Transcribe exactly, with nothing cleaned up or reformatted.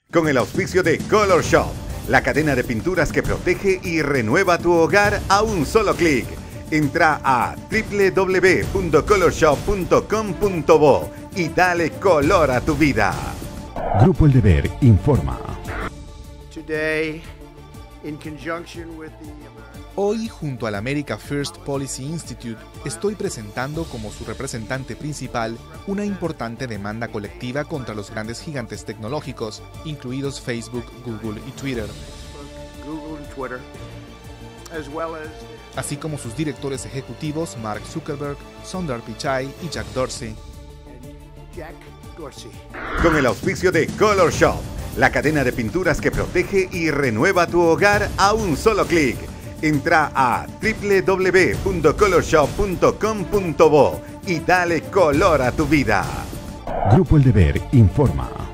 Con el auspicio de Color Shop, la cadena de pinturas que protege y renueva tu hogar a un solo clic. Entra a doble u doble u doble u punto color shop punto com punto bo y dale color a tu vida. Grupo El Deber informa. Today, in conjunction with the Hoy, junto al America First Policy Institute, estoy presentando como su representante principal una importante demanda colectiva contra los grandes gigantes tecnológicos, incluidos Facebook, Google y Twitter, Google and Twitter, as well as así como sus directores ejecutivos Mark Zuckerberg, Sundar Pichai y Jack Dorsey. Jack Dorsey. Con el auspicio de Color Shop, la cadena de pinturas que protege y renueva tu hogar a un solo clic. Entra a doble u doble u doble u punto color shop punto com punto bo y dale color a tu vida. Grupo El Deber informa.